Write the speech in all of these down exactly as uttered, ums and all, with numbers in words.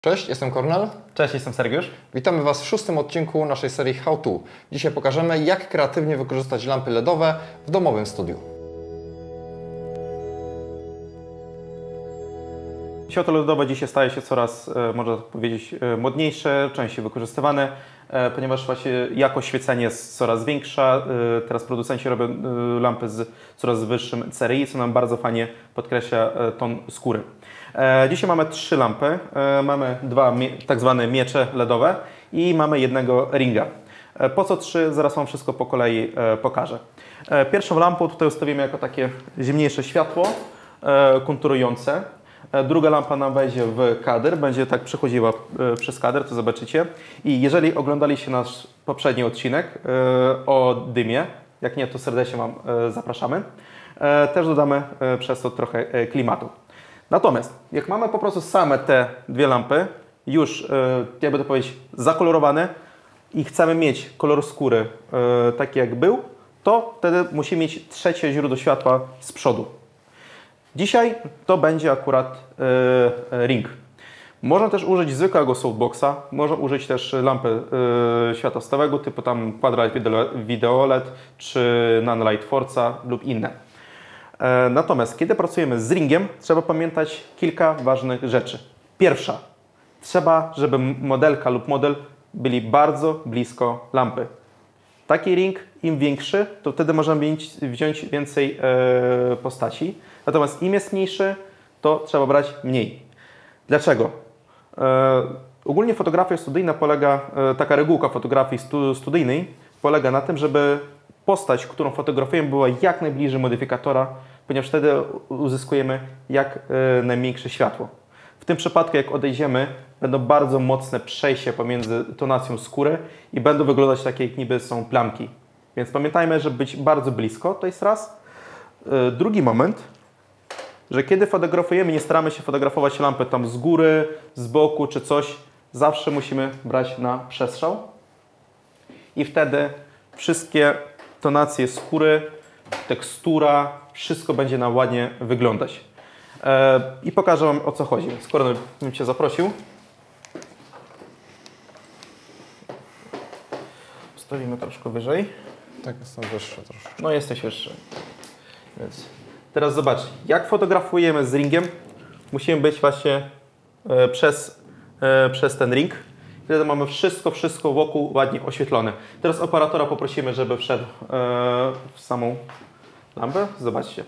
Cześć, jestem Kornel. Cześć, jestem Sergiusz. Witamy Was w szóstym odcinku naszej serii How To. Dzisiaj pokażemy, jak kreatywnie wykorzystać lampy LEDowe w domowym studiu. Światło LEDowe dzisiaj staje się coraz, można tak powiedzieć, modniejsze, częściej wykorzystywane, ponieważ właśnie jakość świecenia jest coraz większa. Teraz producenci robią lampy z coraz wyższym C R I, co nam bardzo fajnie podkreśla ton skóry. Dzisiaj mamy trzy lampy. Mamy dwa tak zwane miecze LEDowe i mamy jednego ringa. Po co trzy? Zaraz Wam wszystko po kolei pokażę. Pierwszą lampą tutaj ustawimy jako takie zimniejsze światło konturujące. Druga lampa nam wejdzie w kadr, będzie tak przechodziła przez kadr, to zobaczycie. I jeżeli oglądaliście nasz poprzedni odcinek o dymie, jak nie, to serdecznie Wam zapraszamy, też dodamy przez to trochę klimatu. Natomiast jak mamy po prostu same te dwie lampy, już jakby to powiedzieć zakolorowane i chcemy mieć kolor skóry taki jak był, to wtedy musimy mieć trzecie źródło światła z przodu. Dzisiaj to będzie akurat yy, ring. Można też użyć zwykłego softboxa, można użyć też lampy yy, światła stałego typu tam Quad-Light Video L E D czy Nanlite Forza lub inne. Yy, natomiast kiedy pracujemy z ringiem, trzeba pamiętać kilka ważnych rzeczy. Pierwsza, trzeba, żeby modelka lub model byli bardzo blisko lampy. Taki ring, im większy, to wtedy możemy wziąć więcej e, postaci. Natomiast im jest mniejszy, to trzeba brać mniej. Dlaczego? E, ogólnie fotografia studyjna polega, e, taka regułka fotografii stu, studyjnej polega na tym, żeby postać, którą fotografujemy, była jak najbliżej modyfikatora, ponieważ wtedy uzyskujemy jak e, najmniejsze światło. W tym przypadku, jak odejdziemy, będą bardzo mocne przejścia pomiędzy tonacją skóry i będą wyglądać tak, jak niby są plamki. Więc pamiętajmy, żeby być bardzo blisko, to jest raz. Drugi moment, że kiedy fotografujemy, nie staramy się fotografować lampy tam z góry, z boku czy coś, zawsze musimy brać na przestrzał. I wtedy wszystkie tonacje skóry, tekstura, wszystko będzie nam ładnie wyglądać. I pokażę Wam, o co chodzi. Skoro bym Cię zaprosił, postawimy troszkę wyżej. Tak, jestem wyższy troszkę. No, jesteś wyższy. Więc teraz zobacz, jak fotografujemy z ringiem, musimy być właśnie e, przez, e, przez ten ring. Wtedy mamy wszystko, wszystko wokół ładnie oświetlone. Teraz operatora poprosimy, żeby wszedł e, w samą lampę. Zobaczcie.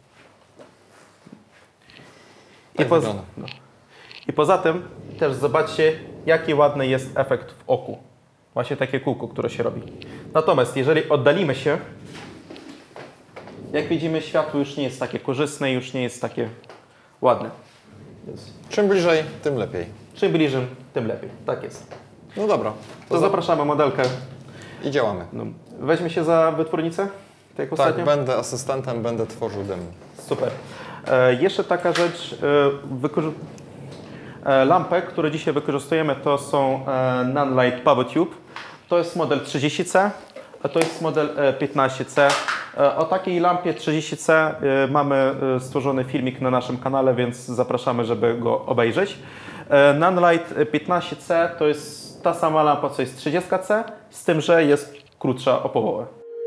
Tak I, poza, no. I poza tym też zobaczcie, jaki ładny jest efekt w oku. Właśnie takie kółko, które się robi. Natomiast jeżeli oddalimy się, jak widzimy, światło już nie jest takie korzystne, już nie jest takie ładne. Więc czym bliżej, tym lepiej. Czym bliżej, tym lepiej. Tak jest. No dobra. To, to zapraszamy modelkę. I działamy. No. Weźmy się za wytwórnicę? Tak, jak tak ostatnio? Będę asystentem, będę tworzył dym. Super. E, jeszcze taka rzecz, e, e, lampę, które dzisiaj wykorzystujemy, to są e, Nanlite PowerTube. To jest model trzydzieści C, a to jest model e, piętnaście C. E, o takiej lampie trzydzieści C e, mamy e, stworzony filmik na naszym kanale, więc zapraszamy, żeby go obejrzeć. E, Nanlite piętnaście C to jest ta sama lampa, co jest trzydzieści C, z tym, że jest krótsza o połowę.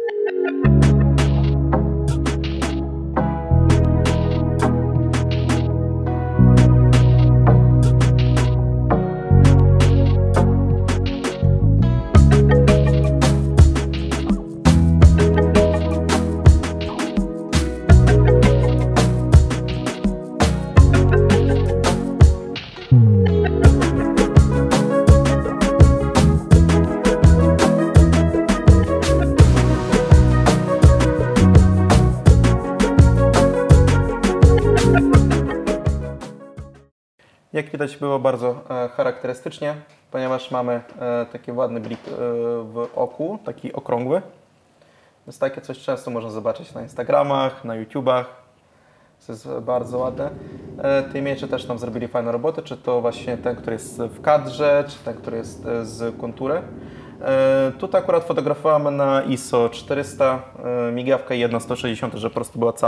Jak widać, było bardzo e, charakterystycznie, ponieważ mamy e, taki ładny blik e, w oku, taki okrągły. Więc takie coś często można zobaczyć na Instagramach, na YouTubach. To jest bardzo ładne. E, te miecze też nam zrobili fajną robotę, czy to właśnie ten, który jest w kadrze, czy ten, który jest e, z kontury. E, tutaj akurat fotografowałem na I S O czterysta, e, migawka jedna sto sześćdziesiąt, że po prostu była cała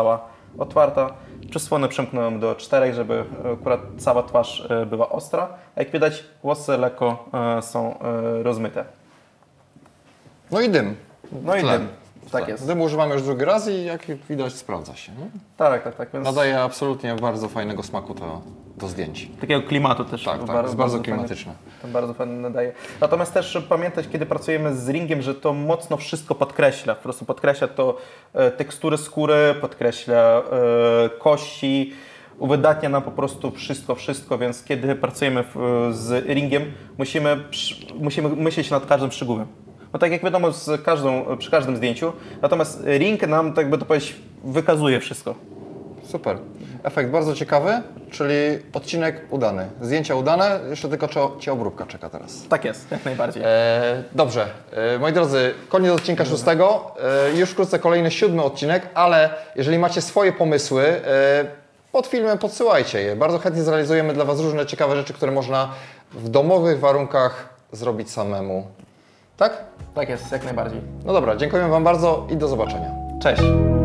otwarta. Przysłony przymknąłem do czterech, żeby akurat cała twarz była ostra. A jak widać, włosy lekko są rozmyte. No i dym. No i Tle. dym. Tak jest. Dym używamy już drugi raz i jak widać sprawdza się. Nie? Tak, tak, tak. Więc Nadaje absolutnie bardzo fajnego smaku to, do zdjęć. takiego klimatu też. Tak, tak, bardzo, jest bardzo fajny- klimatyczne. To bardzo fajnie nadaje. Natomiast też pamiętać, kiedy pracujemy z ringiem, że to mocno wszystko podkreśla. Po prostu podkreśla to e, tekstury skóry, podkreśla e, kości, uwydatnia nam po prostu wszystko, wszystko, więc kiedy pracujemy w, z ringiem, musimy, przy, musimy myśleć nad każdym szczegółem. No tak jak wiadomo, z każdą, przy każdym zdjęciu, natomiast ring nam, tak by to powiedzieć, wykazuje wszystko. Super. Efekt bardzo ciekawy, czyli odcinek udany. Zdjęcia udane, jeszcze tylko cio- Cię obróbka czeka teraz. Tak jest, jak najbardziej. E, dobrze, e, moi drodzy, koniec odcinka szóstego. E, już wkrótce kolejny siódmy odcinek, ale jeżeli macie swoje pomysły, e, pod filmem podsyłajcie je. Bardzo chętnie zrealizujemy dla Was różne ciekawe rzeczy, które można w domowych warunkach zrobić samemu. Tak? Tak jest, jak najbardziej. No dobra, dziękuję Wam bardzo i do zobaczenia. Cześć.